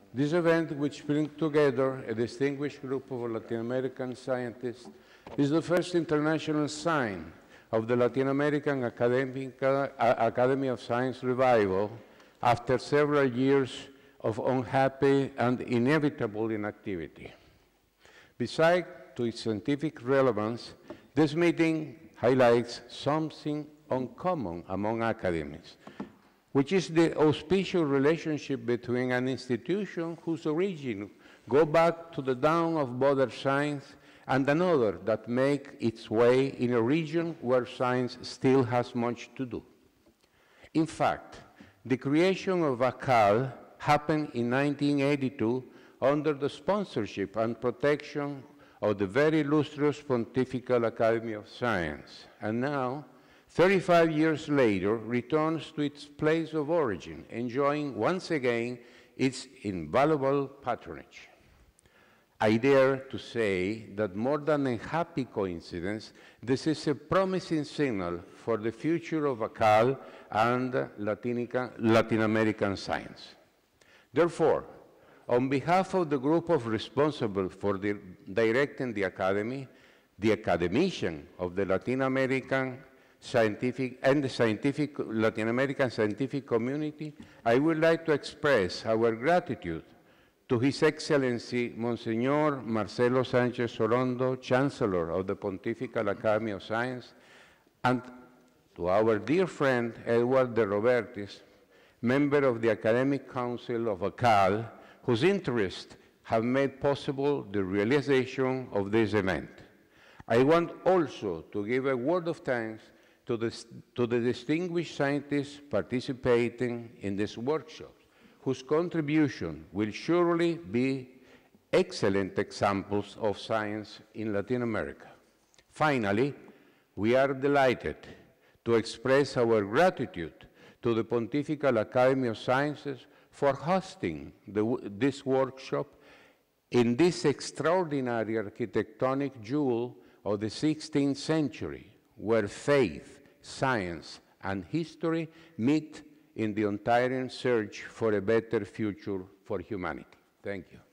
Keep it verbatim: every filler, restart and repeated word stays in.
This event, which brings together a distinguished group of Latin American scientists, is the first international sign of the Latin American Academic, uh, Academy of Science revival after several years of unhappy and inevitable inactivity. Besides to its scientific relevance, this meeting highlights something uncommon among academics, which is the auspicious relationship between an institution whose origin go back to the dawn of modern science and another that makes its way in a region where science still has much to do. In fact, the creation of A C A L happened in nineteen eighty-two under the sponsorship and protection of the very illustrious Pontifical Academy of Science, and now, thirty-five years later, returns to its place of origin, enjoying once again its invaluable patronage. I dare to say that more than a happy coincidence, this is a promising signal for the future of A C A L and Latinica, Latin American science. Therefore, on behalf of the group of responsible for the, directing the Academy, the academician of the Latin American scientific and the scientific Latin American scientific community, I would like to express our gratitude to His Excellency Monsignor Marcelo Sanchez Sorondo, Chancellor of the Pontifical Academy of Science, and to our dear friend Edward de Robertis, member of the Academic Council of A C A L, whose interests have made possible the realization of this event. I want also to give a word of thanks to the, to the distinguished scientists participating in this workshop, whose contribution will surely be excellent examples of science in Latin America. Finally, we are delighted to express our gratitude to the Pontifical Academy of Sciences for hosting the, this workshop in this extraordinary architectonic jewel of the sixteenth century, where faith, science, and history meet in the untiring search for a better future for humanity. Thank you.